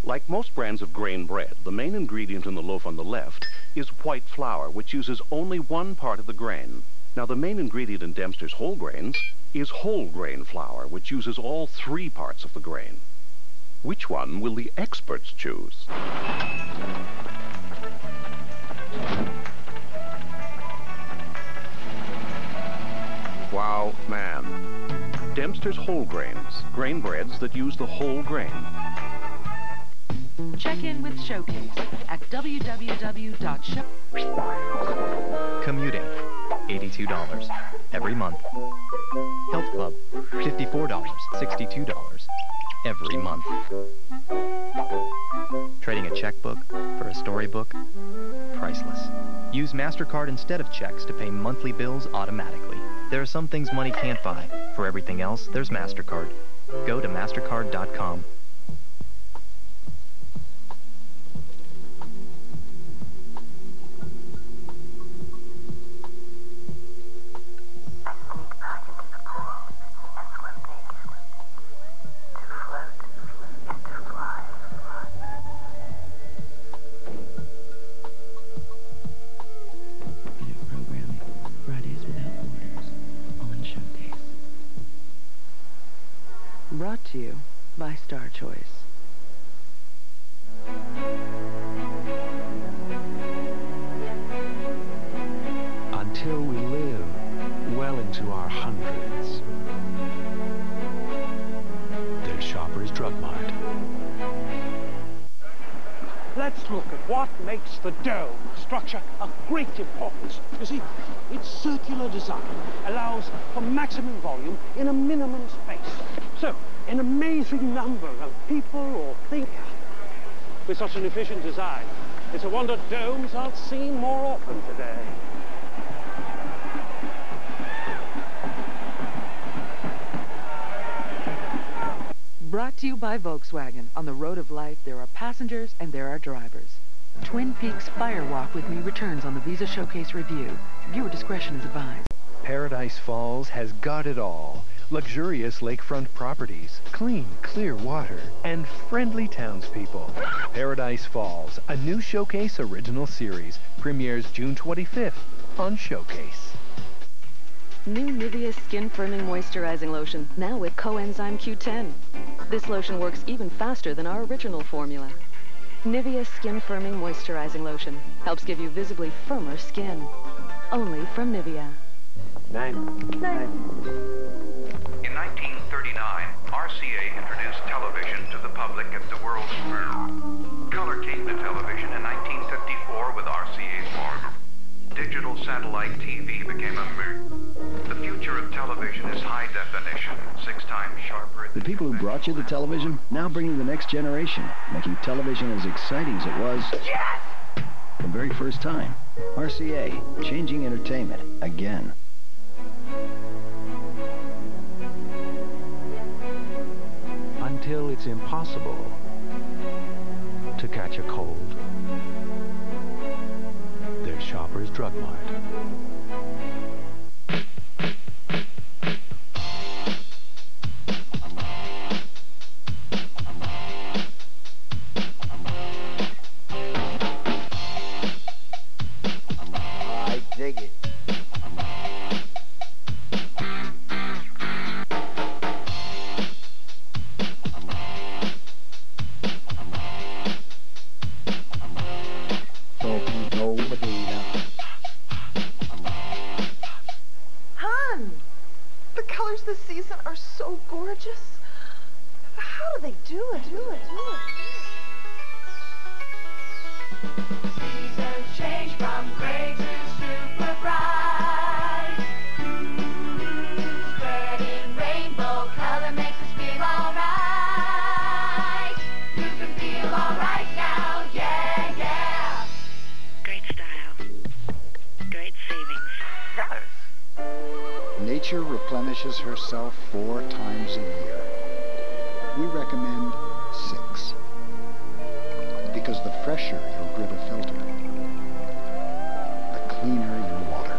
Like most brands of grain bread, the main ingredient in the loaf on the left is white flour, which uses only one part of the grain. Now, the main ingredient in Dempster's whole grains is whole grain flour, which uses all three parts of the grain. Which one will the experts choose? Wow, man. Dempster's whole grains, grain breads that use the whole grain. Check in with Showcase at www.show. Commuting, $82 every month. Health Club, $54, $62 every month. Trading a checkbook for a storybook, priceless. Use MasterCard instead of checks to pay monthly bills automatically. There are some things money can't buy. For everything else, there's MasterCard. Go to mastercard.com. Brought to you by Star Choice. Until we live well into our hundreds, there's Shoppers Drug Mart. Let's look at what makes the dome structure of great importance. You see, its circular design allows for maximum volume in a minimum space. So, an amazing number of people or things. With such an efficient design, it's a wonder domes aren't seen more often today. Brought to you by Volkswagen. On the road of life, there are passengers and there are drivers. Twin Peaks Fire Walk with Me returns on the Visa Showcase Review. Viewer discretion is advised. Paradise Falls has got it all. Luxurious lakefront properties, clean, clear water, and friendly townspeople. Paradise Falls, a new Showcase original series, premieres June 25th on Showcase. New Nivea Skin Firming Moisturizing Lotion, now with coenzyme Q10. This lotion works even faster than our original formula. Nivea Skin Firming Moisturizing Lotion helps give you visibly firmer skin. Only from Nivea. Nine. In 1939, RCA introduced television to the public at the World's Fair. Color came to television in 1954 with RCA's mark. Digital satellite TV became a myth. The future of television is high definition, 6 times sharper. The people who brought you the television, now bringing the next generation, making television as exciting as it was the very first time. RCA, changing entertainment again. Until it's impossible to catch a cold, there's Shoppers Drug Mart. I dig it. Hun, the colors this season are so gorgeous. How do they do it? Seasons change from gray to super bright. Spreading rainbow color makes us feel alright. You can feel alright now, yeah, yeah. Great style. Great savings. Nature replenishes herself 4 times a year. We recommend 6. Because the fresher your Brita filter, the cleaner your water.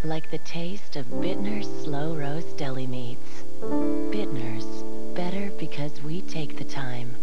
Like the taste of Bittner's Slow Roast Deli Meats. Bittner's, better because we take the time.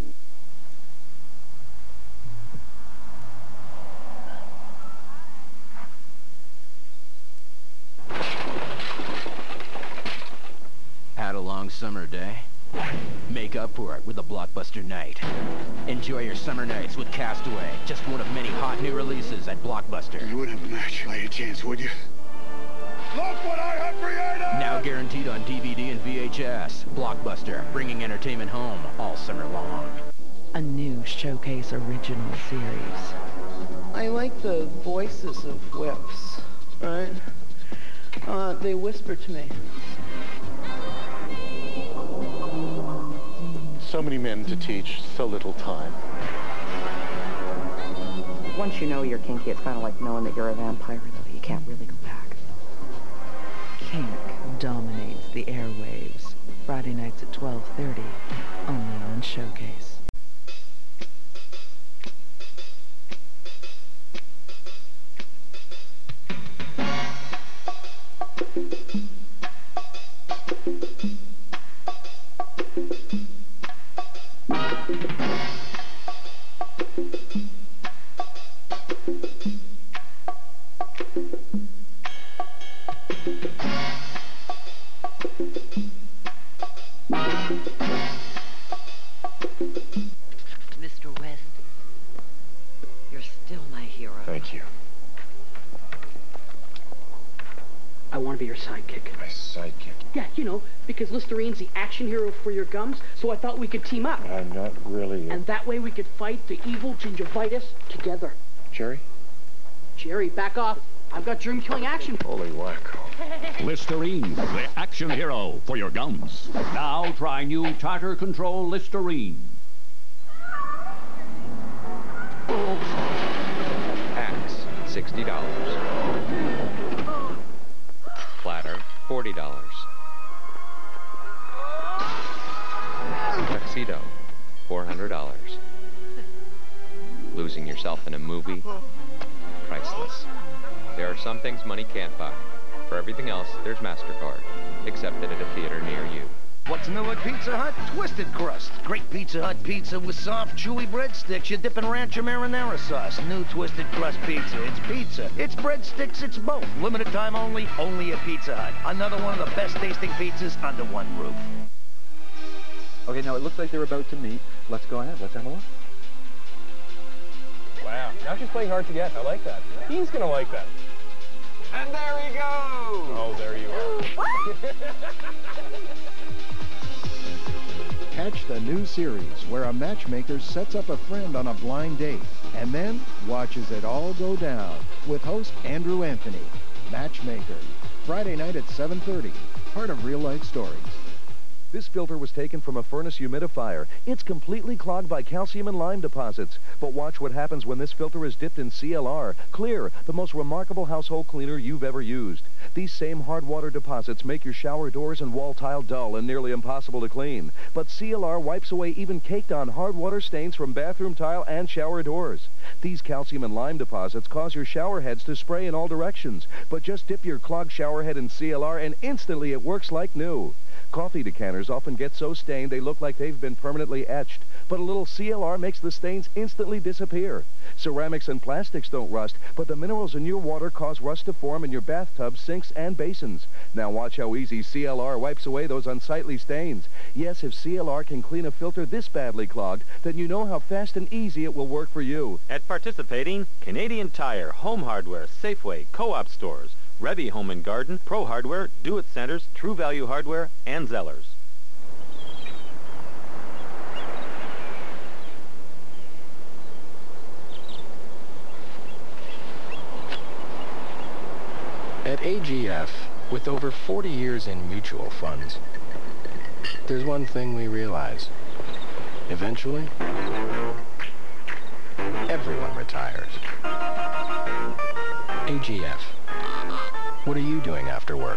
Had a long summer day? Make up for it with a blockbuster night. Enjoy your summer nights with Castaway, just one of many hot new releases at Blockbuster. You wouldn't have a match by any chance, would you? Look what I have created! Now guaranteed on DVD and VHS. Blockbuster, bringing entertainment home all summer long. A new Showcase original series. I like the voices of whips, right? They whisper to me. So many men to teach, so little time. Once you know you're kinky, it's kind of like knowing that you're a vampire, though. You can't really go back. Kink dominates the airwaves. Friday nights at 12:30, only on Showcase. Mr. West, you're still my hero. Thank you. I want to be your sidekick. My sidekick? Yeah, you know, because Listerine's the action hero for your gums, so I thought we could team up. I'm not really... And that way we could fight the evil gingivitis together. Jerry? Jerry, back off. I've got germ-killing action. Holy wacko. Listerine, the action hero for your gums. Now try new Tartar Control Listerine. Axe, $60. Platter, $40. Tuxedo, $400. Losing yourself in a movie, priceless. There are some things money can't buy. For everything else, there's MasterCard, accepted at a theater near you. What's new at Pizza Hut? Twisted Crust. Great Pizza Hut pizza with soft, chewy breadsticks you dip in rancho marinara sauce. New Twisted Crust pizza. It's pizza. It's breadsticks. It's both. Limited time only at Pizza Hut. Another one of the best tasting pizzas under one roof. Okay, now it looks like they're about to meet. Let's go ahead. Let's have a look. Wow, now she's playing hard to get. I like that. He's gonna like that. And there he goes! Oh, there you are. Catch the new series where a matchmaker sets up a friend on a blind date and then watches it all go down with host Andrew Anthony. Matchmaker. Friday night at 7:30. Part of Real Life Stories. This filter was taken from a furnace humidifier. It's completely clogged by calcium and lime deposits. But watch what happens when this filter is dipped in CLR. Clear, the most remarkable household cleaner you've ever used. These same hard water deposits make your shower doors and wall tile dull and nearly impossible to clean. But CLR wipes away even caked-on hard water stains from bathroom tile and shower doors. These calcium and lime deposits cause your shower heads to spray in all directions. But just dip your clogged shower head in CLR and instantly it works like new. Coffee decanters often get so stained they look like they've been permanently etched, but a little CLR makes the stains instantly disappear. Ceramics and plastics don't rust, but the minerals in your water cause rust to form in your bathtubs, sinks, and basins. Now watch how easy CLR wipes away those unsightly stains. Yes, if CLR can clean a filter this badly clogged, then you know how fast and easy it will work for you. At participating Canadian Tire, Home Hardware, Safeway, Co-op stores, Revy Home and Garden, Pro Hardware, Do-It Centers, True Value Hardware, and Zellers. At AGF, with over 40 years in mutual funds, there's one thing we realize. Eventually, everyone retires. AGF. What are you doing after work?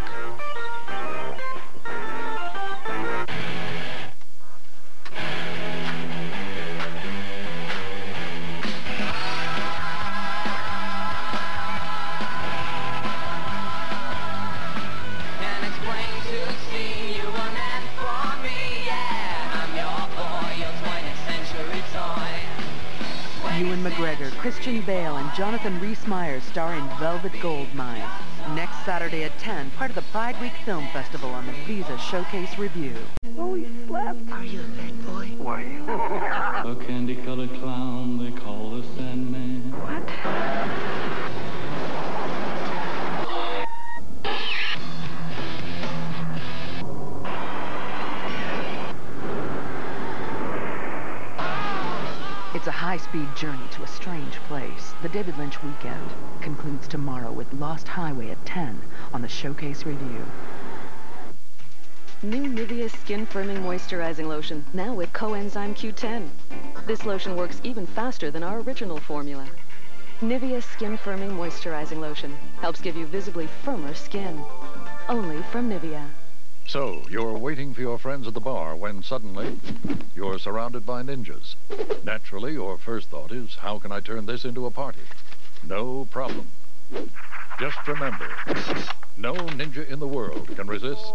Christian Bale and Jonathan Rhys-Meyers star in Velvet Goldmine. Next Saturday at 10, part of the Pride Week Film Festival on the Visa Showcase Review. Oh, he slept. Are you a bad boy? Who are you? A candy-colored clown they call the Sandman. What? It's a high-speed journey to a strange place. The David Lynch weekend concludes tomorrow with Lost Highway at 10 on the Showcase Review. New Nivea Skin Firming Moisturizing Lotion, now with coenzyme Q10. This lotion works even faster than our original formula. Nivea Skin Firming Moisturizing Lotion helps give you visibly firmer skin. Only from Nivea. So, you're waiting for your friends at the bar when suddenly you're surrounded by ninjas. Naturally, your first thought is, how can I turn this into a party? No problem. Just remember, no ninja in the world can resist.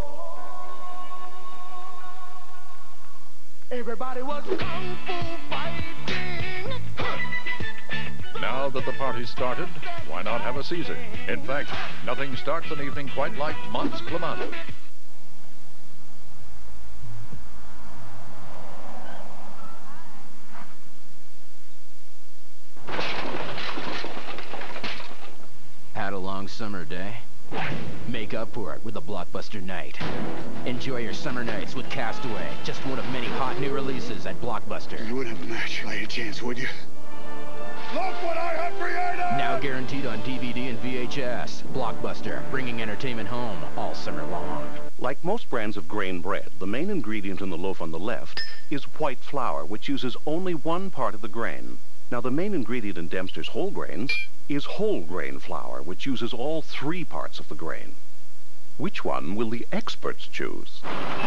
Everybody was kung fu fighting. Now that the party's started, why not have a Caesar? In fact, nothing starts an evening quite like Mont's Clamato. Had a long summer day? Make up for it with a blockbuster night. Enjoy your summer nights with Castaway, just one of many hot new releases at Blockbuster. You wouldn't have a match by any chance, would you? Look what I have created! Now guaranteed on DVD and VHS. Blockbuster, bringing entertainment home all summer long. Like most brands of grain bread, the main ingredient in the loaf on the left is white flour, which uses only one part of the grain. Now, the main ingredient in Dempster's whole grains is whole grain flour, which uses all three parts of the grain. Which one will the experts choose?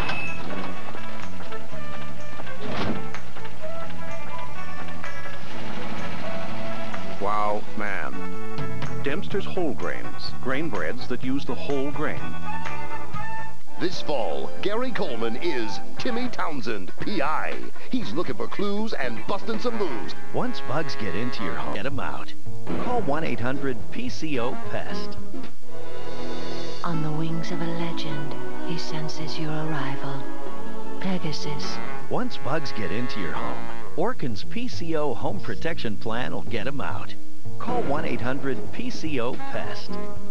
Wow, man. Dempster's whole grains, grain breads that use the whole grain. This fall, Gary Coleman is Timmy Townsend, P.I. He's looking for clues and busting some moves. Once bugs get into your home, get them out. Call 1-800-PCO-PEST. On the wings of a legend, he senses your arrival. Pegasus. Once bugs get into your home, Orkin's PCO Home Protection Plan will get them out. Call 1-800-PCO-PEST.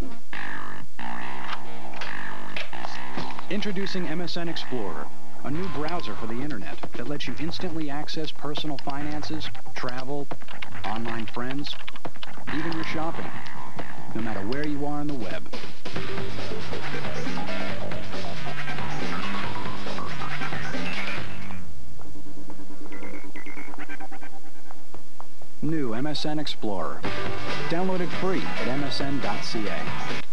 Introducing MSN Explorer, a new browser for the internet that lets you instantly access personal finances, travel, online friends, even your shopping, no matter where you are on the web. New MSN Explorer. Download it free at msn.ca.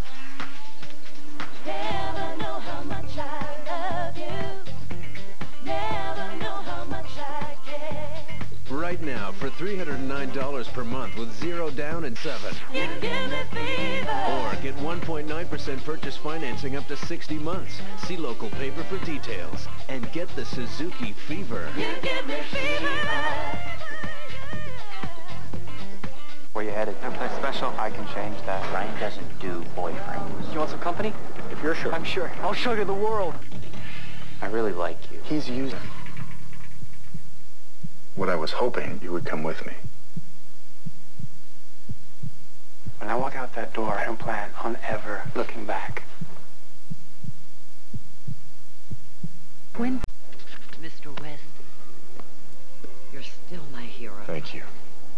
Never know how much I love you. Never know how much I care. Right now, for $309 per month with 0 down and 7. You give me fever. Or get 1.9% purchase financing up to 60 months. See local paper for details. And get the Suzuki Fever. You give me fever. Where you headed? Someplace special? I can change that. Ryan doesn't do boyfriends. You want some company? If you're sure. I'm sure. I'll show you the world. I really like you. He's used. What I was hoping you would come with me. When I walk out that door, I don't plan on ever looking back. Mr. West, you're still my hero. Thank you.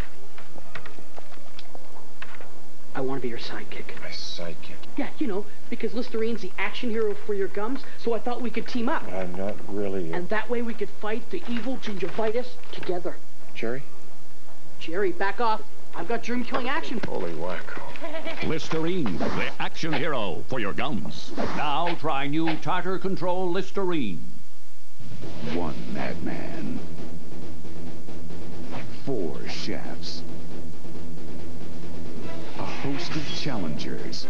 I want to be your sidekick. My sidekick? Yeah, you know, because Listerine's the action hero for your gums, so I thought we could team up. I'm not really... And that way we could fight the evil gingivitis together. Jerry? Jerry, back off. I've got germ-killing action. Holy wacko. Listerine, the action hero for your gums. Now try new Tartar Control Listerine. 1 madman. 4 chefs. A host of challengers.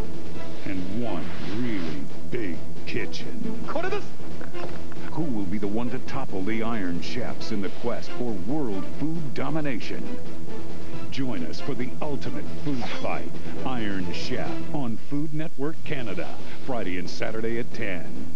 And 1 really big kitchen. Who will be the one one to topple the Iron Chefs in the quest for world food domination. Join us for the ultimate food fight, Iron Chef, on Food Network Canada, Friday and Saturday at 10.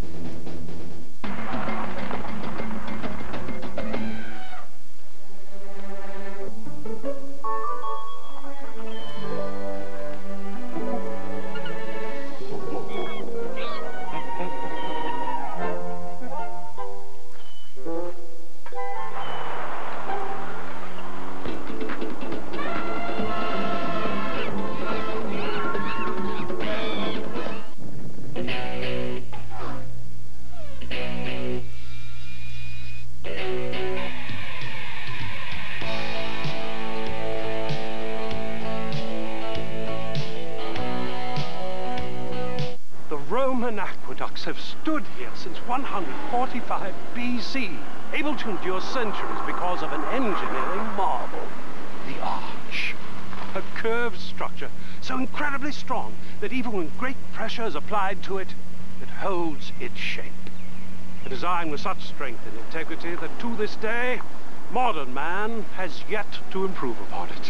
Roman aqueducts have stood here since 145 BC, able to endure centuries because of an engineering marvel. The arch. A curved structure so incredibly strong that even when great pressure is applied to it, it holds its shape. A design with such strength and integrity that to this day, modern man has yet to improve upon it.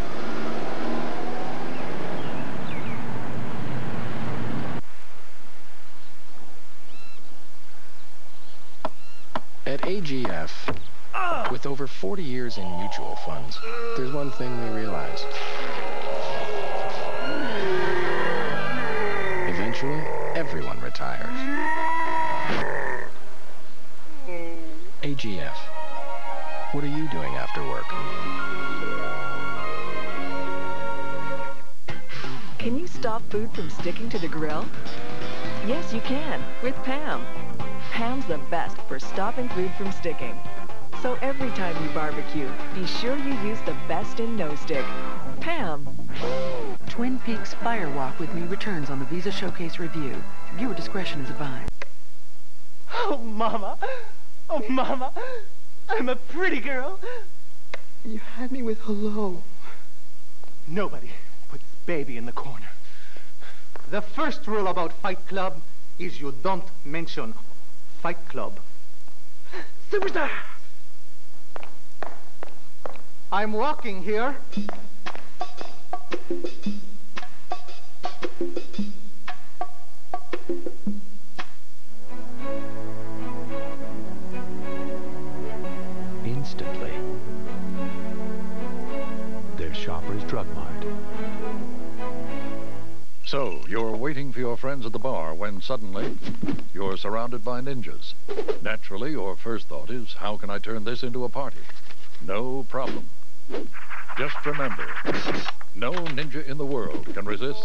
At AGF, with over 40 years in mutual funds, there's one thing we realized. Eventually, everyone retires. AGF, what are you doing after work? Can you stop food from sticking to the grill? Yes, you can, with Pam. Pam's the best for stopping food from sticking. So every time you barbecue, be sure you use the best in no stick. Pam. Twin Peaks Fire Walk with Me returns on the Visa Showcase Review. Viewer discretion is advised. Oh, Mama. Oh, Mama. I'm a pretty girl. You had me with hello. Nobody puts baby in the corner. The first rule about Fight Club is you don't mention Fight Club. Superstar! I'm walking here. Instantly, there's Shoppers Drug Mart. So, you're waiting for your friends at the bar when suddenly you're surrounded by ninjas. Naturally, your first thought is, how can I turn this into a party? No problem. Just remember, no ninja in the world can resist.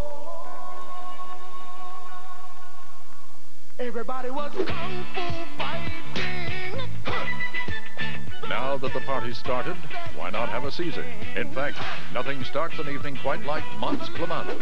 Everybody was kung fu fighting. Now that the party's started, why not have a Caesar? In fact, nothing starts an evening quite like Mont's Clamato.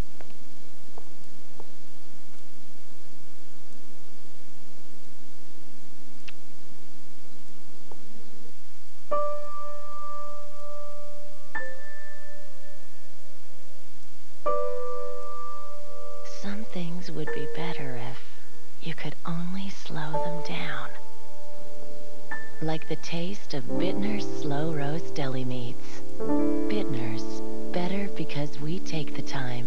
Some things would be better if you could only slow them down. Like the taste of Bittner's slow roast deli meats. Bittner's, better because we take the time.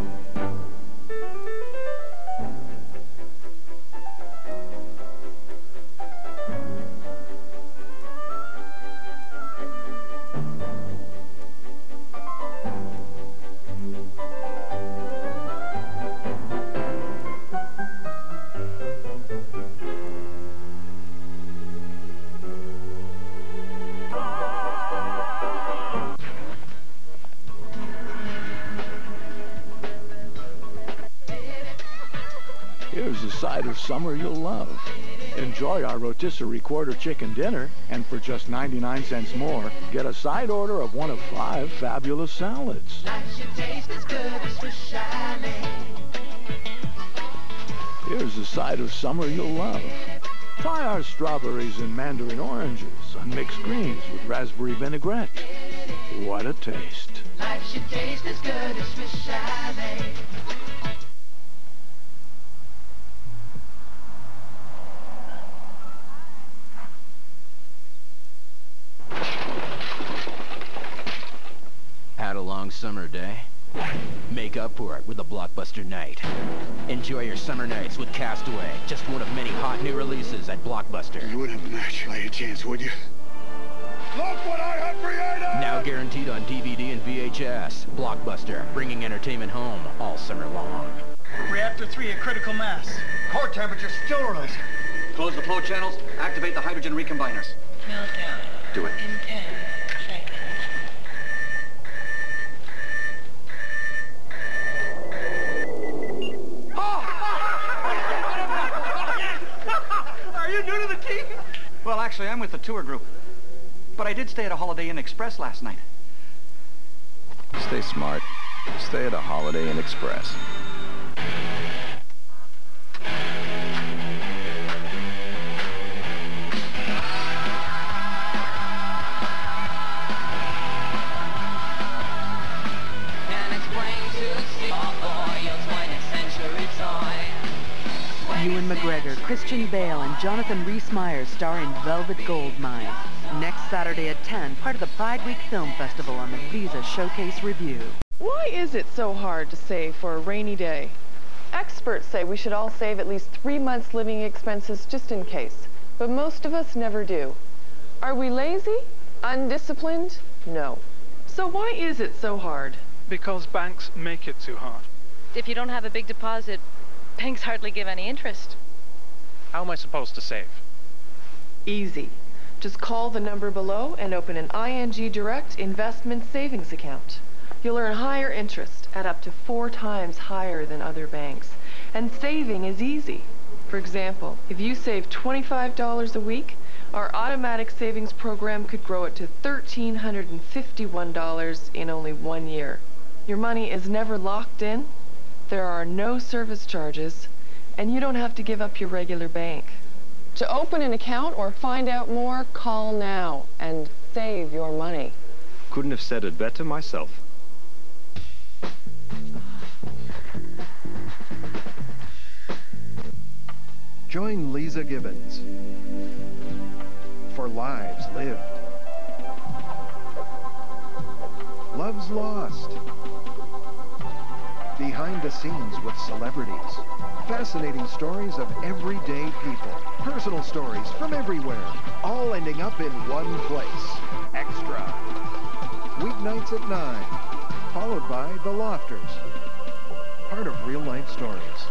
Here's a side of summer you'll love. Enjoy our rotisserie quarter chicken dinner, and for just 99 cents more, get a side order of one of 5 fabulous salads. Here's a side of summer you'll love. Try our strawberries and mandarin oranges on mixed greens with raspberry vinaigrette. What a taste. Life should taste as good as Swiss chalet. summer day? Make up for it with a blockbuster night. Enjoy your summer nights with Castaway, just one of many hot new releases at Blockbuster. You wouldn't have matched by a chance, would you? Look what I have created! Now guaranteed on DVD and VHS. Blockbuster, bringing entertainment home all summer long. Reactor 3 at critical mass. Core temperature still rising. Close the flow channels, activate the hydrogen recombiners. Meltdown. Do it. In 10 seconds. Are you new to the team? Well, actually, I'm with the tour group. But I did stay at a Holiday Inn Express last night. Stay smart. Stay at a Holiday Inn Express. Ewan McGregor, Christian Bale, and Jonathan Rhys-Meyers star in Velvet Goldmine. Next Saturday at 10, part of the Pride Week Film Festival on the Visa Showcase Review. Why is it so hard to save for a rainy day? Experts say we should all save at least 3 months' living expenses just in case, but most of us never do. Are we lazy? Undisciplined? No. So why is it so hard? Because banks make it too hard. If you don't have a big deposit, banks hardly give any interest. How am I supposed to save? Easy. Just call the number below and open an ING Direct Investment Savings account. You'll earn higher interest at up to 4 times higher than other banks. And saving is easy. For example, if you save $25 a week, our automatic savings program could grow it to $1,351 in only 1 year. Your money is never locked in, there are no service charges, and you don't have to give up your regular bank. To open an account or find out more, call now and save your money. Couldn't have said it better myself. Join Lisa Gibbons for Lives Lived, Loves Lost, Behind the Scenes with Celebrities, fascinating stories of everyday people, personal stories from everywhere, all ending up in one place. Extra. Weeknights at 9, followed by The Lofters, part of Real Life Stories.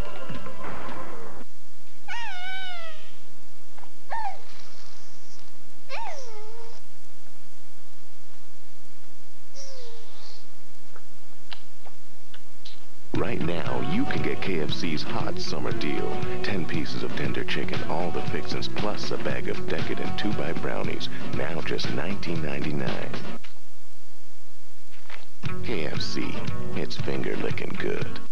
Right now, you can get KFC's hot summer deal. 10 pieces of tender chicken, all the fixins, plus a bag of decadent 2-bite brownies. Now just $19.99. KFC, it's finger-licking good.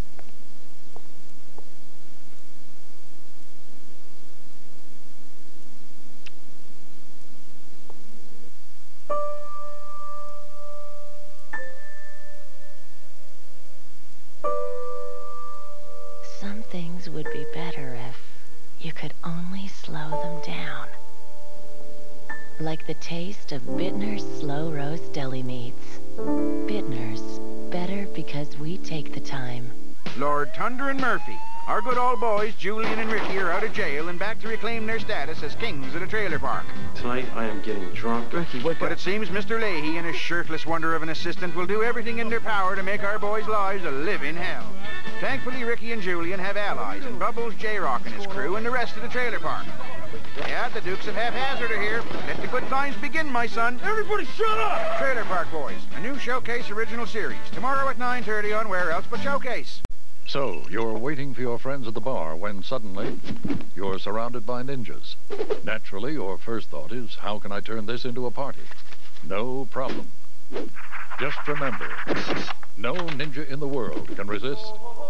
Some things would be better if you could only slow them down. Like the taste of Bittner's slow roast deli meats. Bittner's, better because we take the time. Lord Thunder and Murphy, our good old boys, Julian and Ricky, are out of jail and back to reclaim their status as kings of the trailer park. Tonight I am getting drunk. Ricky, wake up. But it seems Mr. Leahy and his shirtless wonder of an assistant will do everything in their power to make our boys' lives a living hell. Thankfully, Ricky and Julian have allies, and Bubbles, J-Rock and his crew, and the rest of the trailer park. Yeah, the Dukes of Haphazard are here. Let the good times begin, my son. Everybody shut up! Trailer Park Boys, a new Showcase original series. Tomorrow at 9:30 on Where Else But Showcase. So, you're waiting for your friends at the bar when suddenly you're surrounded by ninjas. Naturally, your first thought is, how can I turn this into a party? No problem. Just remember, no ninja in the world can resist.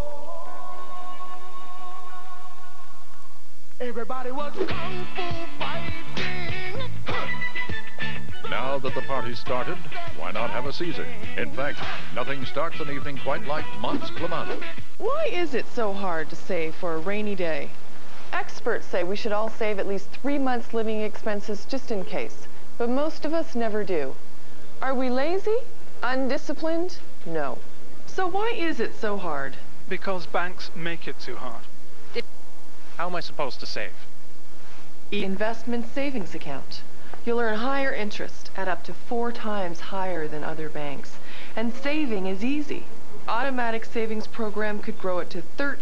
Everybody was kung fu fighting. Now that the party's started, why not have a Caesar? In fact, nothing starts an evening quite like Mont's Clamato. Why is it so hard to save for a rainy day? Experts say we should all save at least 3 months' living expenses just in case, but most of us never do. Are we lazy? Undisciplined? No. So why is it so hard? Because banks make it too hard. How am I supposed to save? Investment savings account. You'll earn higher interest at up to 4 times higher than other banks. And saving is easy. Automatic savings program could grow it to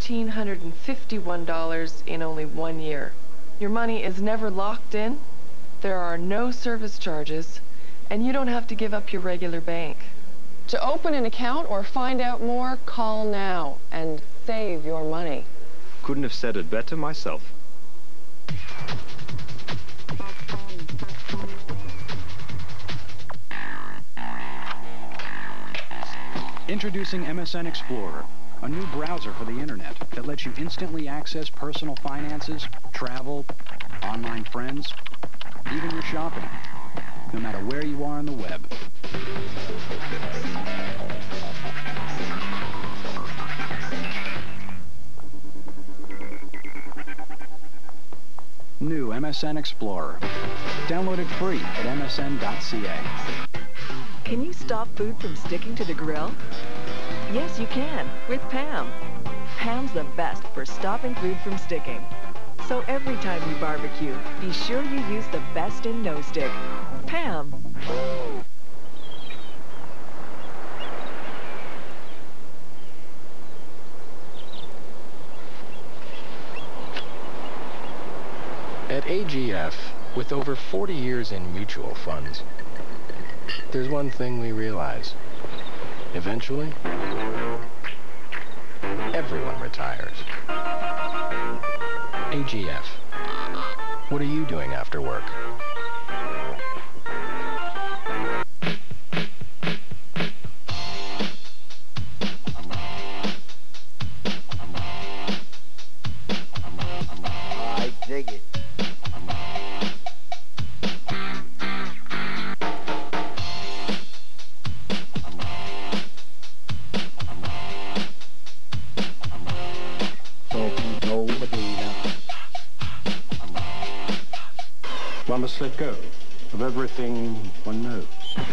$1,351 in only 1 year. Your money is never locked in, there are no service charges, and you don't have to give up your regular bank. To open an account or find out more, call now and save your money. Couldn't have said it better myself. Introducing MSN Explorer, a new browser for the internet that lets you instantly access personal finances, travel, online friends, even your shopping, no matter where you are on the web. New MSN Explorer. Download it free at msn.ca. Can you stop food from sticking to the grill? Yes, you can, with Pam. Pam's the best for stopping food from sticking. So every time you barbecue, be sure you use the best in no stick. Pam. At AGF, with over 40 years in mutual funds, there's one thing we realize. Eventually, everyone retires. AGF, what are you doing after work? I dig it. One must let go of everything one knows.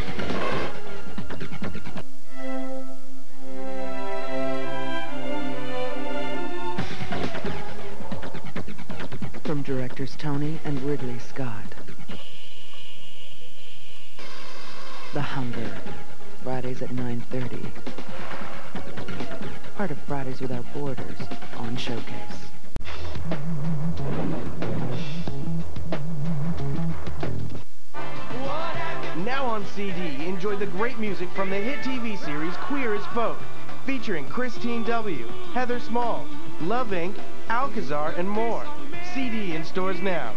From directors Tony and Ridley Scott. The Hunger, Fridays at 9:30. Part of Fridays Without Borders on Showcase. Now on CD, enjoy the great music from the hit TV series Queer as Folk, featuring Christine W., Heather Small, Love Inc., Alcazar, and more. CD in stores now.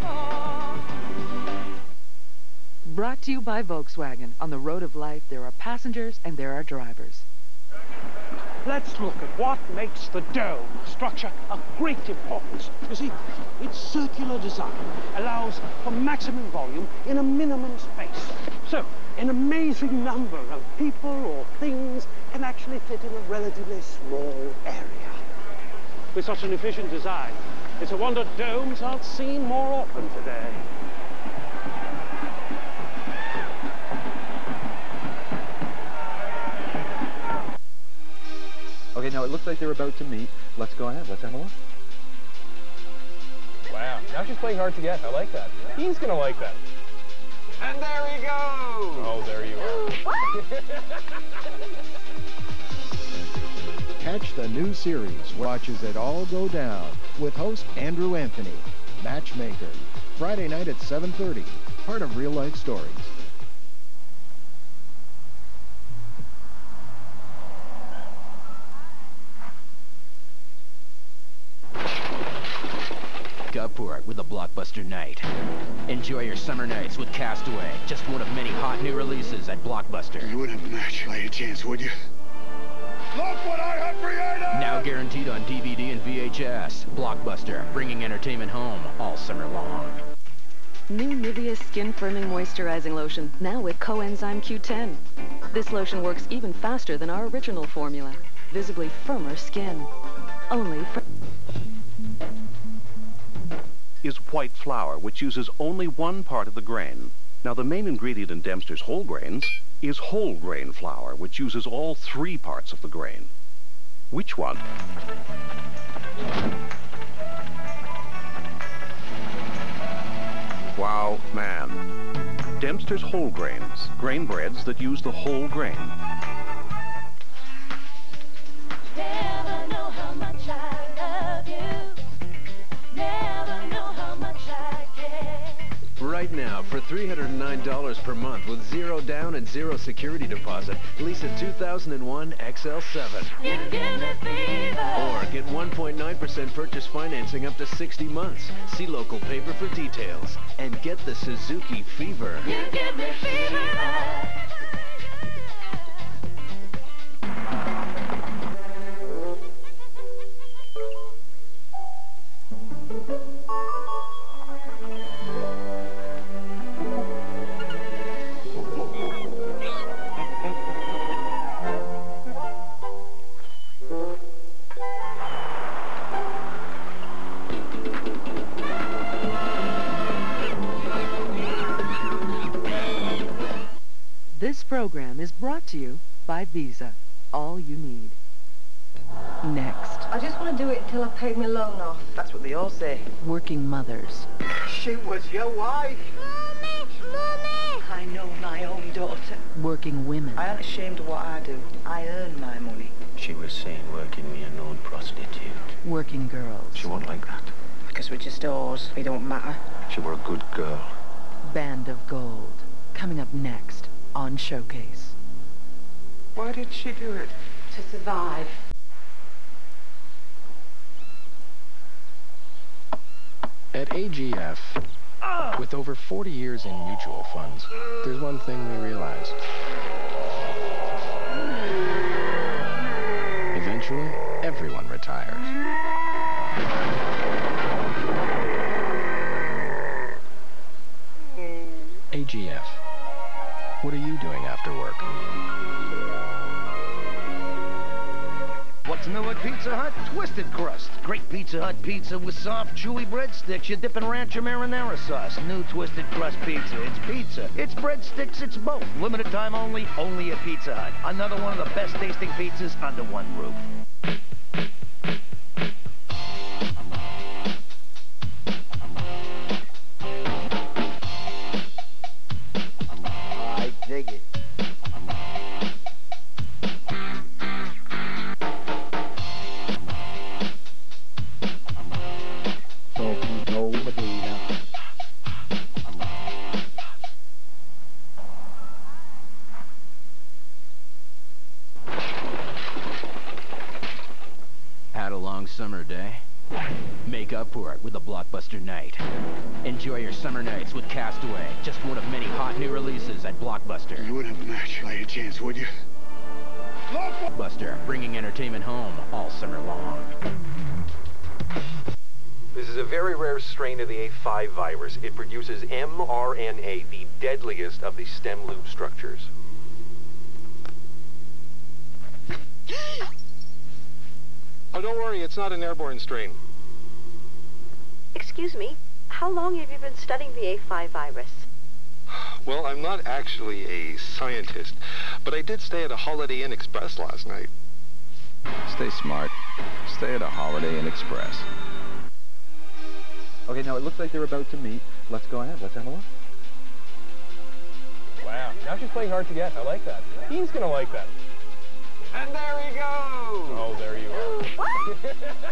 Brought to you by Volkswagen. On the road of life, there are passengers and there are drivers. Let's look at what makes the dome structure of great importance. You see, its circular design allows for maximum volume in a minimum space. So, an amazing number of people or things can actually fit in a relatively small area. With such an efficient design, it's a wonder domes aren't seen more often today. Okay, now it looks like they're about to meet. Let's go ahead. Let's have a look. Wow, now she's playing hard to get. I like that. He's gonna like that. And there he goes! Oh, there you are. Catch the new series, Watches It All Go Down, with host Andrew Anthony, Matchmaker. Friday night at 7:30, part of Real Life Stories. Up for it with a blockbuster night. Enjoy your summer nights with Castaway, just one of many hot new releases at Blockbuster. You wouldn't have a match by any chance, would you? Look what I have created! Now guaranteed on DVD and VHS. Blockbuster, bringing entertainment home all summer long. New Nivea Skin Firming Moisturizing Lotion, now with coenzyme Q10. This lotion works even faster than our original formula. Visibly firmer skin. Only for... is white flour, which uses only one part of the grain. Now, the main ingredient in Dempster's whole grains is whole grain flour, which uses all three parts of the grain. Which one? Wow, man. Dempster's whole grains, grain breads that use the whole grain. Never know how much I love you. Never know how much I care. Right now, for $309 per month with zero down and zero security deposit, lease a 2001 XL7. You give me fever. Or get 1.9% purchase financing up to 60 months. See local paper for details. And get the Suzuki Fever. You give me fever. This program is brought to you by Visa. All you need. Next, I just want to do it until I paid my loan off. That's what they all say. working mothers. She was your wife. Mommy! I know my own daughter. Working women. I ain't ashamed of what I do. I earn my money. She was seen working with a known prostitute. Working girls. She wasn't like that. Because we're just whores. We don't matter. She were a good girl. Band of Gold. Coming up next on Showcase. Why did she do it? To survive. At AGF, with over 40 years in mutual funds, there's one thing we realize. Eventually, everyone retires. AGF, what are you doing after work? What's new at Pizza Hut? Twisted crust. Great Pizza Hut pizza with soft, chewy breadsticks. You dip in ranch or marinara sauce. New twisted crust pizza. It's pizza. It's breadsticks. It's both. Limited time only. Only at Pizza Hut. Another one of the best tasting pizzas under one roof. I dig it. Had a long summer day? Make up for it with a blockbuster night. Enjoy your summer nights with Castaway, just one of many hot new releases at Blockbuster. You wouldn't have a match by any chance, would you? Blockbuster, bringing entertainment home all summer long. This is a very rare strain of the A5 virus. It produces mRNA, the deadliest of the stem loop structures. Oh, don't worry, it's not an airborne strain. Excuse me, how long have you been studying the A5 virus? Well, I'm not actually a scientist, but I did stay at a Holiday Inn Express last night. Stay smart. Stay at a Holiday Inn Express. Okay, now it looks like they're about to meet. Let's go ahead. Let's have a look. Wow, now she's playing hard to get. I like that. He's gonna like that. And there we go! Oh, there you are.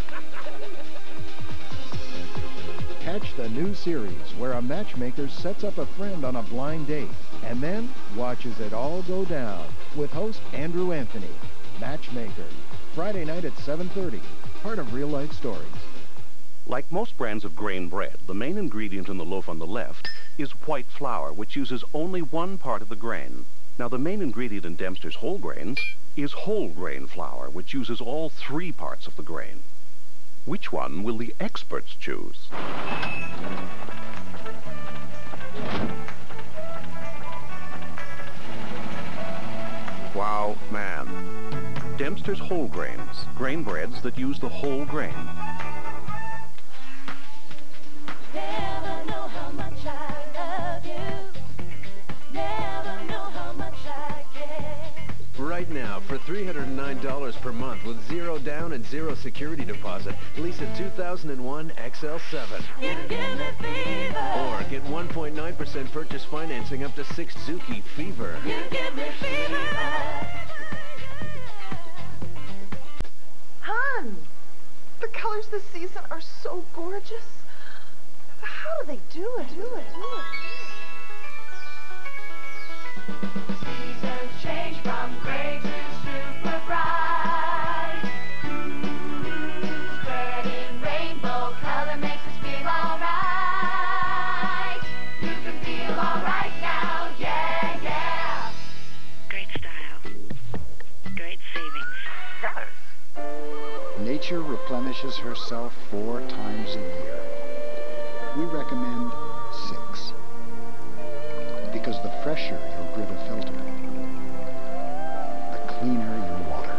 Catch the new series where a matchmaker sets up a friend on a blind date and then watches it all go down with host Andrew Anthony. Matchmaker, Friday night at 7:30, part of Real Life Stories. Like most brands of grain bread, the main ingredient in the loaf on the left is white flour, which uses only one part of the grain. Now, the main ingredient in Dempster's whole grains is whole grain flour, which uses all three parts of the grain. Which one will the experts choose? Wow, man. Dempster's whole grains, grain breads that use the whole grain. Never know how much I love you. Never know how much I $309 per month with 0 down and 0 security deposit. Lease a 2001 XL7. Or get 1.9% purchase financing up to 6 Zuki Fever. Hun, the colors this season are so gorgeous. How do they do it? Seasons change from gray to super bright. Spreading rainbow color makes us feel alright. You can feel alright now, yeah, yeah. Great style. Great savings. Nature replenishes herself 4 times a year. We recommend 6. Because the fresher your Brita filter, the cleaner your water.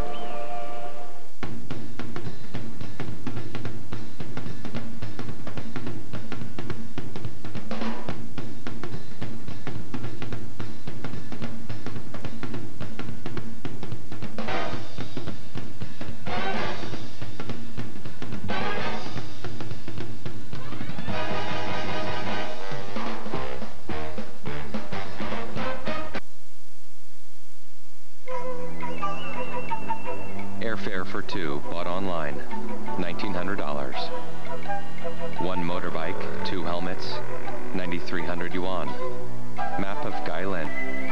Airfare for 2, bought online, $1,900. 1 motorbike, 2 helmets, 9,300 yuan. Map of Gailen.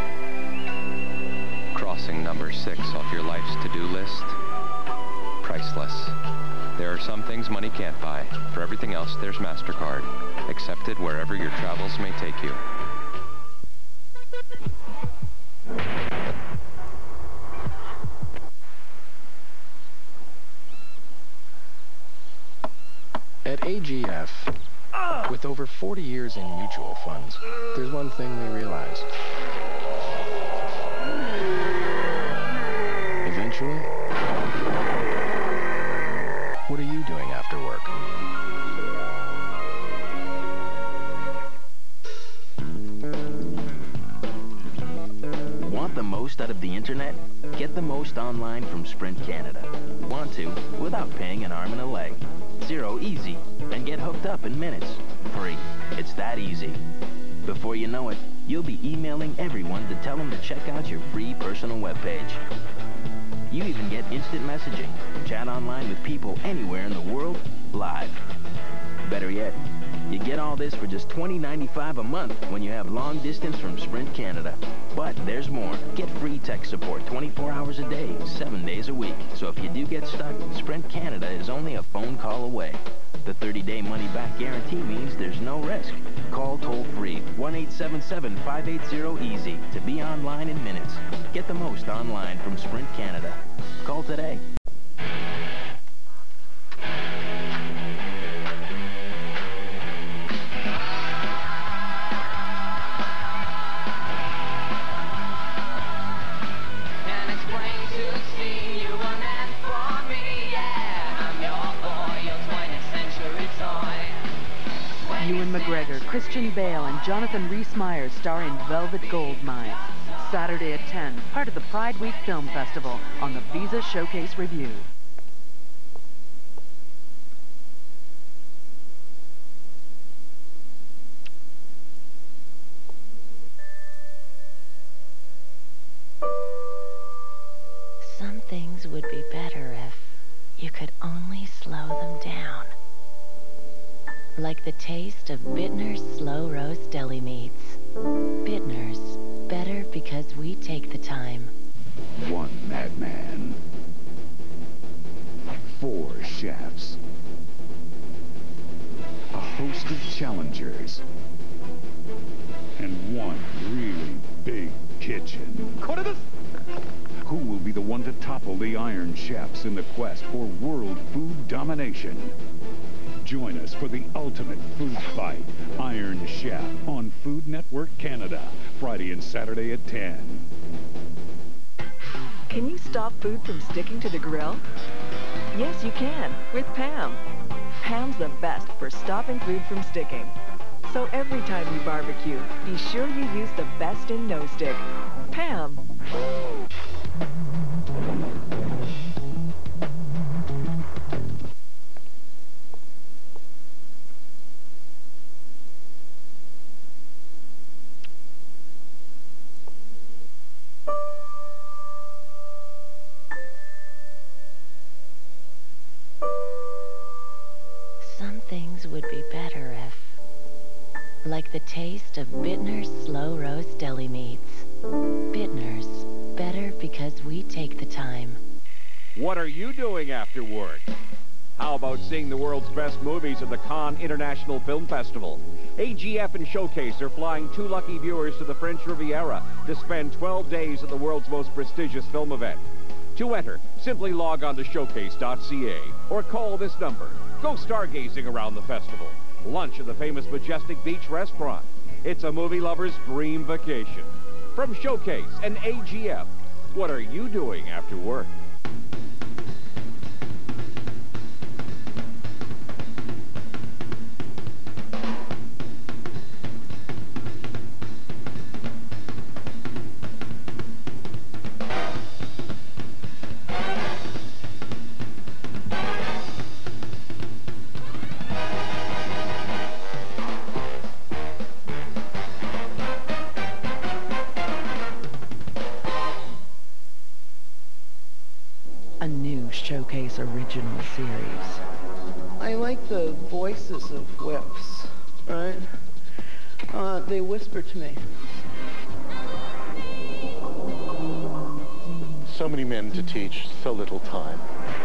Crossing number 6 off your life's to-do list. Priceless. There are some things money can't buy. For everything else, there's MasterCard. Accepted wherever your travels may take you. At AGF, with over 40 years in mutual funds, there's one thing we realized. Eventually, what are you doing after work? Want the most out of the internet? Get the most online from Sprint Canada. Want to without paying an arm and a leg. 0 easy, and get hooked up in minutes. Free. It's that easy. Before you know it, you'll be emailing everyone to tell them to check out your free personal webpage. You even get instant messaging. Chat online with people anywhere in the world, live. Better yet, you get all this for just $20.95 a month when you have long distance from Sprint Canada. But there's more. Get free tech support 24 hours a day, 7 days a week. So if you do get stuck, Sprint Canada is only a phone call away. The 30-day money-back guarantee means there's no risk. Call toll-free 1-877-580-EASY to be online in minutes. Get the most online from Sprint Canada. Call today. McGregor, Christian Bale, and Jonathan Rhys-Meyers star in Velvet Goldmine. Saturday at 10, part of the Pride Week Film Festival on the Visa Showcase Review. Some things would be better if you could only slow them down. Like the taste of Bittner's Slow Roast Deli Meats. Bittner's, better because we take the time. 1 madman. 4 chefs. A host of challengers. And 1 really big kitchen. Who will be the one to topple the Iron Chefs in the quest for world food domination? Join us for the ultimate food fight, Iron Chef, on Food Network Canada, Friday and Saturday at 10. Can you stop food from sticking to the grill? Yes, you can, with Pam. Pam's the best for stopping food from sticking. So every time you barbecue, be sure you use the best in no stick. Pam. things would be better if... Like the taste of Bittner's slow roast deli meats. Bittner's, better because we take the time. What are you doing after work? How about seeing the world's best movies at the Cannes International Film Festival? AGF and Showcase are flying 2 lucky viewers to the French Riviera to spend 12 days at the world's most prestigious film event. To enter, simply log on to showcase.ca or call this number. Go stargazing around the festival. Lunch at the famous Majestic Beach restaurant. It's a movie lover's dream vacation. From Showcase and AGF, what are you doing after work? A new Showcase original series. I like the voices of whips, right? They whisper to me. So many men to teach, so little time.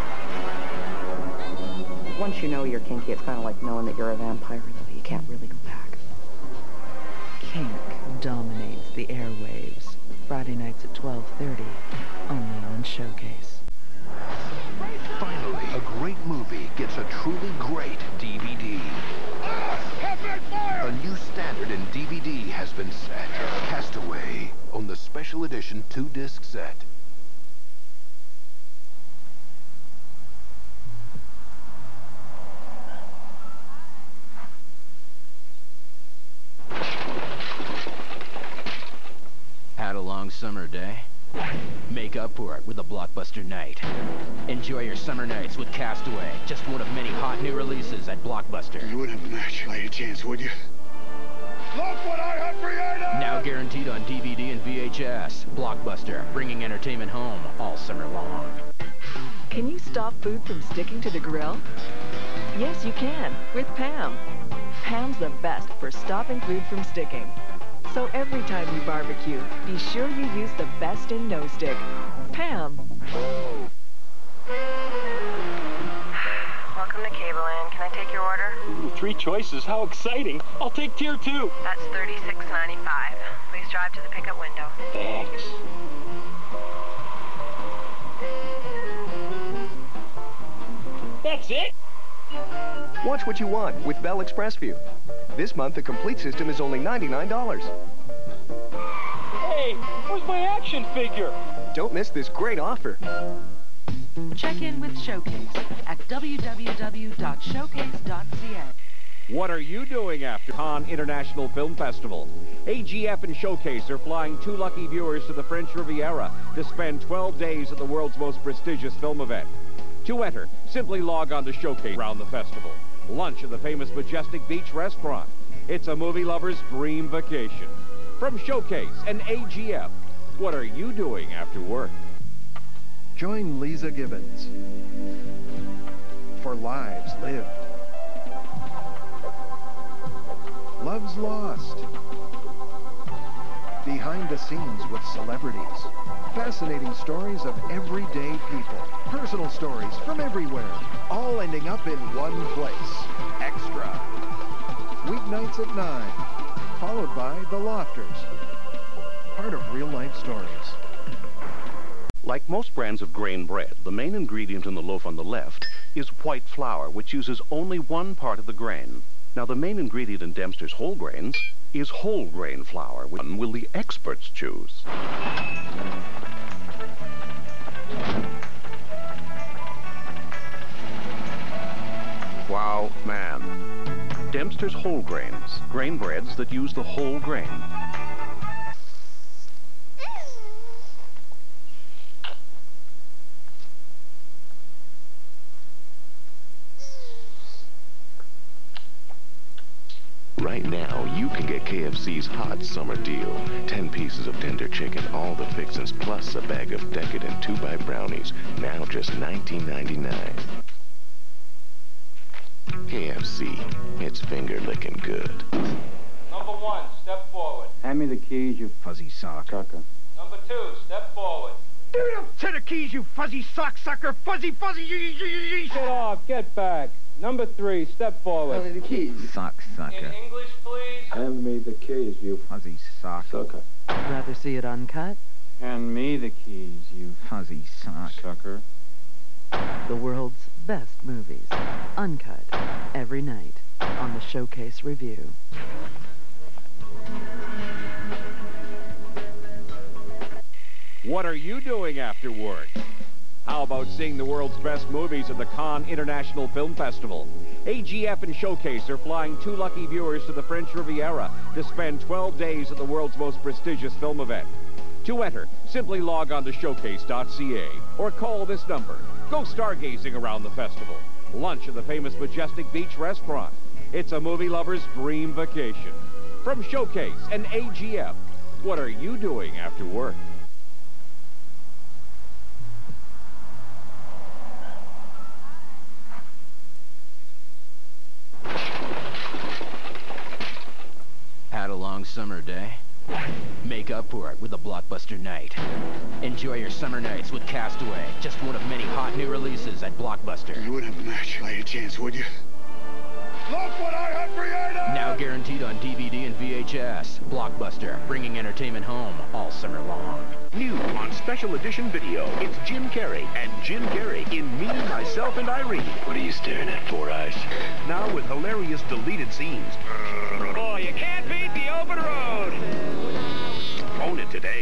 Once you know you're kinky, it's kind of like knowing that you're a vampire, though. You can't really go back. Kink dominates the airwaves. Friday nights at 12:30, only on Showcase. Finally, a great movie gets a truly great DVD. A new standard in DVD has been set. Castaway on the special edition 2-disc set. Had a long summer day? Make up for it with a blockbuster night. Enjoy your summer nights with Castaway, just one of many hot new releases at Blockbuster. You wouldn't have a match by any chance, would you? Look what I have created! Now guaranteed on DVD and VHS. Blockbuster, bringing entertainment home all summer long. Can you stop food from sticking to the grill? Yes, you can, with Pam. Pam's the best for stopping food from sticking. So every time you barbecue, be sure you use the best in no stick. Pam. Welcome to Cable Inn. Can I take your order? Ooh, 3 choices. How exciting. I'll take tier 2. That's $36.95. Please drive to the pickup window. Thanks. That's it? Watch what you want with Bell Express View. This month, the complete system is only $99. Hey, where's my action figure? Don't miss this great offer. Check in with Showcase at www.showcase.ca. What are you doing after Cannes International Film Festival? AGF and Showcase are flying 2 lucky viewers to the French Riviera to spend 12 days at the world's most prestigious film event. To enter, simply log on to Showcase around the festival. Lunch at the famous Majestic Beach restaurant. It's a movie lover's dream vacation. From Showcase and AGF, what are you doing after work? Join Lisa Gibbons for Lives Lived, Loves Lost, Behind the Scenes with Celebrities, fascinating stories of everyday people, personal stories from everywhere, all ending up in one place. Extra. Weeknights at 9, followed by The Lofters, part of Real Life Stories. Like most brands of grain bread, the main ingredient in the loaf on the left is white flour, which uses only one part of the grain. Now, the main ingredient in Dempster's whole grains is whole grain flour. Which one will the experts choose? Wow, man. Dempster's whole grains, grain breads that use the whole grain. Right now, you can get KFC's hot summer deal. 10 pieces of tender chicken, all the fixins, plus a bag of decadent 2-bite brownies. Now just $19.99. KFC, it's finger-licking good. Number 1, step forward. Hand me the keys, you fuzzy sock. Sucker. Number 2, step forward. Give me the set of keys, you fuzzy sock sucker. Fuzzy. Get off, get back. Number 3, step forward. Hand me the keys. Sock sucker. In English, please. Hand me the keys, you fuzzy sock. Sucker. Rather see it uncut? Hand me the keys, you fuzzy sock. Sucker. The world's best movies, uncut, every night on the Showcase Review. What are you doing after work? How about seeing the world's best movies at the Cannes International Film Festival? AGF and Showcase are flying 2 lucky viewers to the French Riviera to spend 12 days at the world's most prestigious film event. To enter, simply log on to showcase.ca or call this number. Go stargazing around the festival. Lunch at the famous Majestic Beach restaurant. It's a movie lover's dream vacation. From Showcase and AGF, what are you doing after work? Had a long summer day? Make up for it with a blockbuster night. Enjoy your summer nights with Castaway, just one of many hot new releases at Blockbuster. You wouldn't have a match by any chance, would you? Look what I have created! Now guaranteed on DVD and VHS. Blockbuster, bringing entertainment home all summer long. New on special edition video, it's Jim Carrey and Jim Carrey in Me, Myself, and Irene. What are you staring at, Four Eyes? Now with hilarious deleted scenes. Boy, you can't beat the open road. Own it today.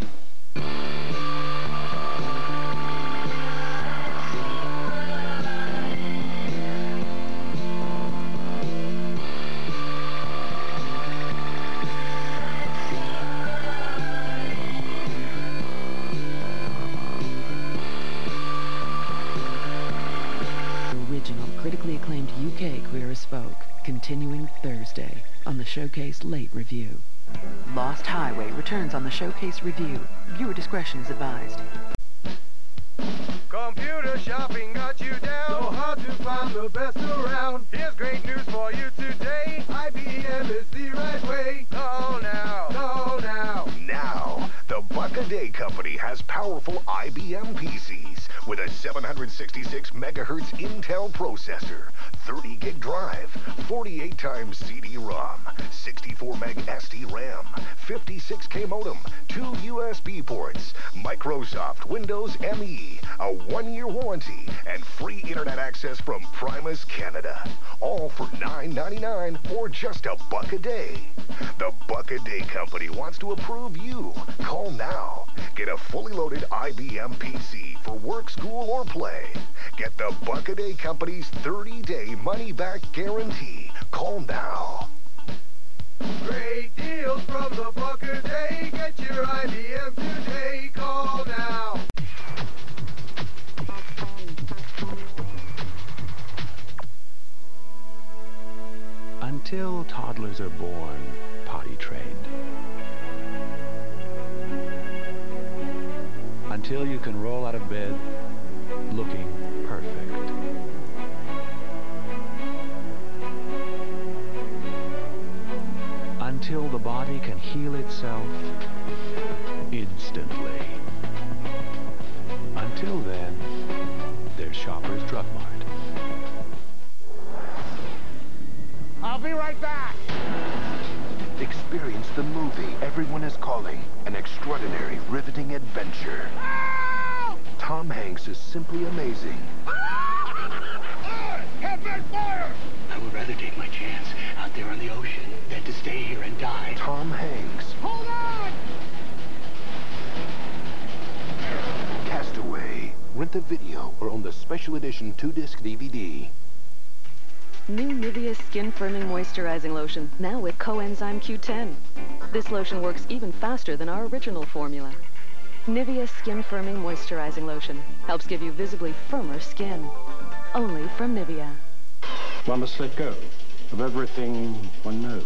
Critically acclaimed UK Queer as Folk, continuing Thursday on the Showcase Late Review. Lost Highway returns on the Showcase Review. Viewer discretion is advised. Computer shopping got you down, so hard to find the best around. Here's great news for you today. IBM is the right way. Call now. Call now. Now, the Buck-A-Day Company has powerful IBM PCs with a 766 megahertz Intel processor, 30 gig drive, 48 times CD-ROM, 64 meg SD RAM, 56K modem, 2 USB ports, Microsoft Windows ME, a 1-year warranty, and free internet access from Primus Canada. All for $9.99 or just $1 a day. The Buck-A-Day Company wants to approve you. Call now. Get a fully loaded IBM PC for work, school, or play. Get the Buck-A-Day Company's 30-day money-back guarantee. Call now. Great deals from the Buck-A-Day. Get your IBM today. Call now. Until toddlers are born, potty trained. Until you can roll out of bed looking perfect. Until the body can heal itself instantly. Until then, there's Shoppers Drug Mart. I'll be right back. Experience the movie everyone is calling an extraordinary, riveting adventure. Tom Hanks is simply amazing. Captain, fire! I would rather take my chance out there on the ocean than to stay here and die. Tom Hanks. Hold on! Castaway. Rent the video or own the special edition 2-disc DVD. New Nivea Skin Firming Moisturizing Lotion, now with coenzyme Q10. This lotion works even faster than our original formula. Nivea Skin Firming Moisturizing Lotion helps give you visibly firmer skin. Only from Nivea. One must let go of everything one knows.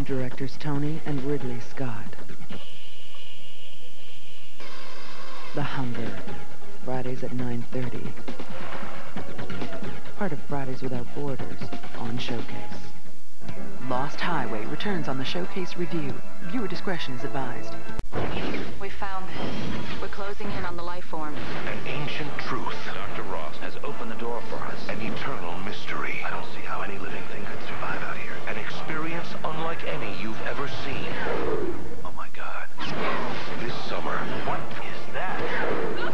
directors Tony and Ridley Scott. The Hunger, Fridays at 9:30. Part of Fridays Without Borders on Showcase. Lost Highway returns on the Showcase Review. Viewer discretion is advised. We found it. We're closing in on the life form. An ancient truth. Dr. Ross has opened the door for us. An eternal mystery. I don't see how any living thing could survive out here. An experience unlike any you've ever seen. Oh my God. This summer. What is that? Look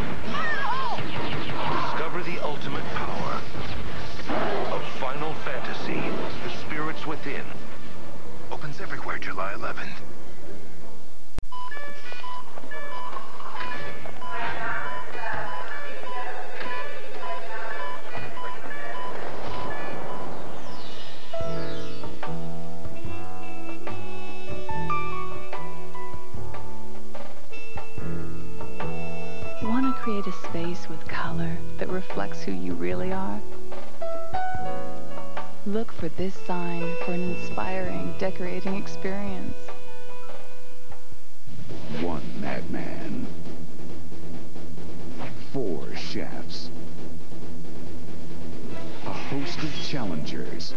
out! Discover the ultimate power of Final Fantasy, The Spirits Within. Opens everywhere July 11th. Want to create a space with color that reflects who you really are? Look for this sign for an inspiring decorating experience. One madman. 4 chefs. A host of challengers.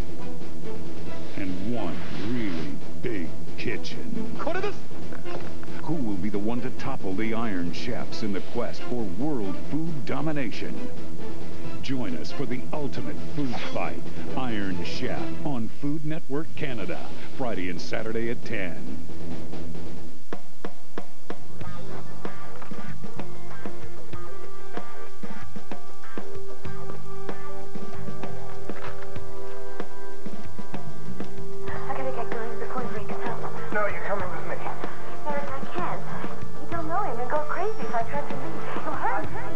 And one really big kitchen. Who will be the one to topple the Iron Chefs in the quest for world food domination? Join us for the ultimate food fight, Iron Chef, on Food Network Canada, Friday and Saturday at 10. I gotta get going before he wakes up. No, you're coming with me. Eric, I can't. You don't know him and go crazy if I try to leave. He'll hurt him.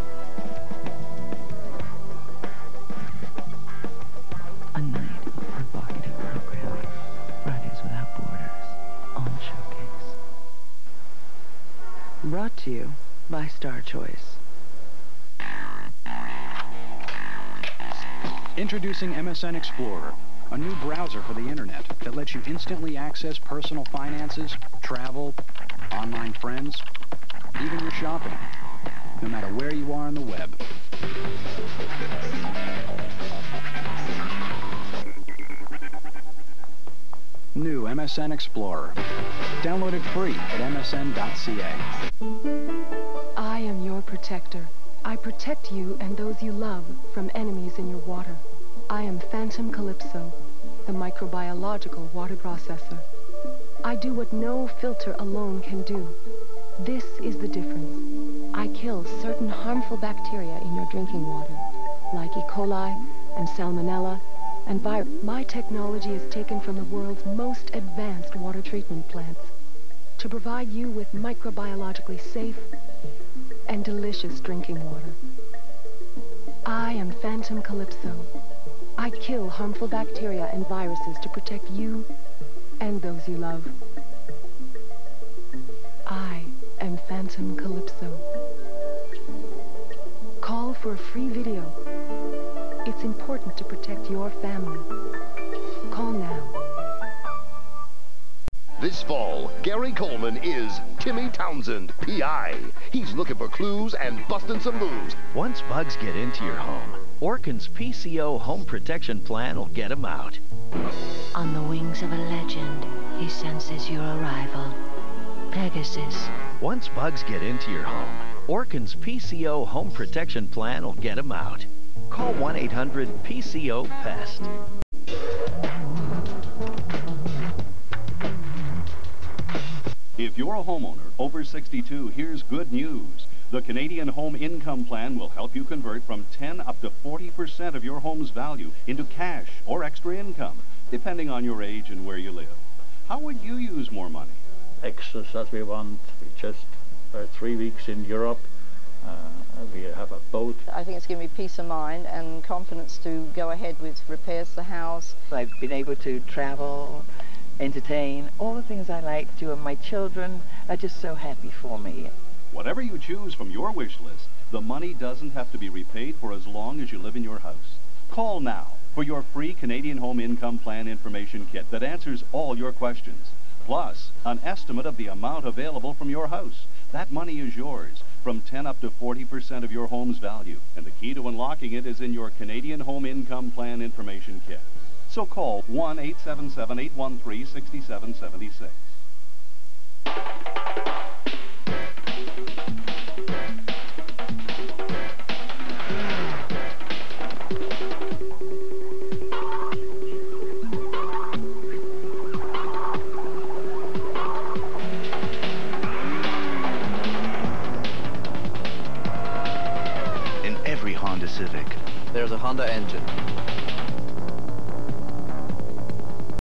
A night of provocative programming. Fridays Without Borders on Showcase. Brought to you by Star Choice. Introducing MSN Explorer, a new browser for the internet that lets you instantly access personal finances, travel, online friends, even your shopping, no matter where you are on the web. New MSN Explorer. Download it free at msn.ca. I am your protector. I protect you and those you love from enemies in your water. I am Phantom Calypso, the microbiological water processor. I do what no filter alone can do. This is the difference. I kill certain harmful bacteria in your drinking water, like E. coli and Salmonella and virus. My technology is taken from the world's most advanced water treatment plants to provide you with microbiologically safe and delicious drinking water. I am Phantom Calypso. I kill harmful bacteria and viruses to protect you and those you love. I am Phantom Calypso. Call for a free video. It's important to protect your family. Call now. This fall, Gary Coleman is Timmy Townsend, P.I. He's looking for clues and busting some moves. Once bugs get into your home, Orkin's PCO home protection plan will get them out. On the wings of a legend, he senses your arrival. Pegasus. Once bugs get into your home, Orkin's PCO home protection plan will get them out. Call 1-800-PCO-PEST. If you're a homeowner over 62, here's good news. The Canadian Home Income Plan will help you convert from 10 up to 40% of your home's value into cash or extra income, depending on your age and where you live. How would you use more money? Extras as we want. We just 3 weeks in Europe. We have a boat. I think it's given me peace of mind and confidence to go ahead with repairs to the house. I've been able to travel, entertain, all the things I like to do, and my children are just so happy for me. Whatever you choose from your wish list, the money doesn't have to be repaid for as long as you live in your house. Call now for your free Canadian Home Income Plan information kit that answers all your questions. Plus, an estimate of the amount available from your house. That money is yours, from 10 up to 40% of your home's value. And the key to unlocking it is in your Canadian Home Income Plan information kit. So call 1-877-813-6776.